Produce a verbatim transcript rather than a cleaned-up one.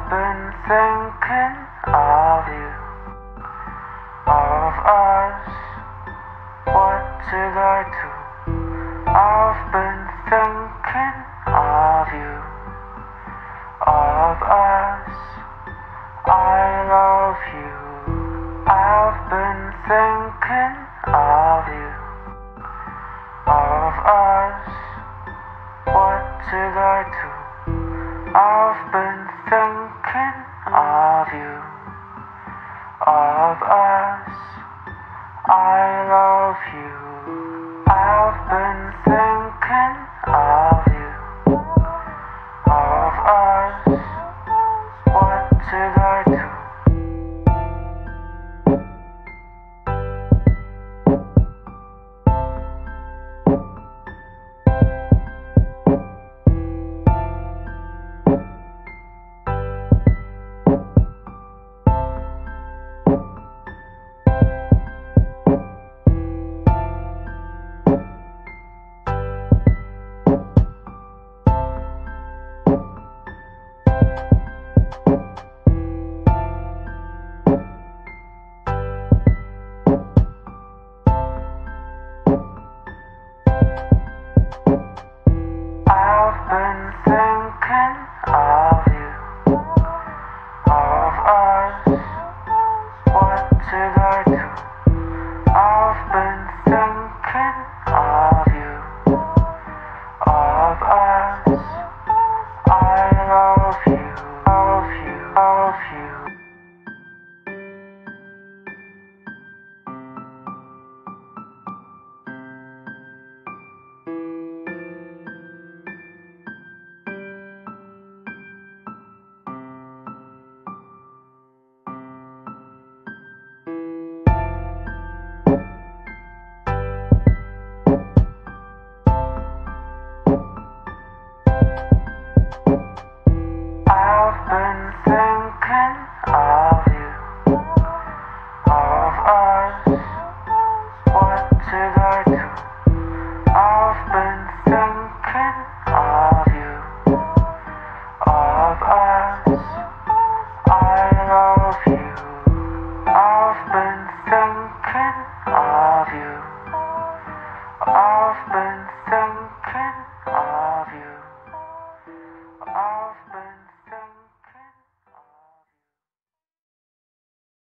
been thinking of you, of us. What did I do? I've been thinking of you, of us. I love you. I've been thinking of you, of us. What did I do? I've been thinking of you, of us. I love you. I've been thinking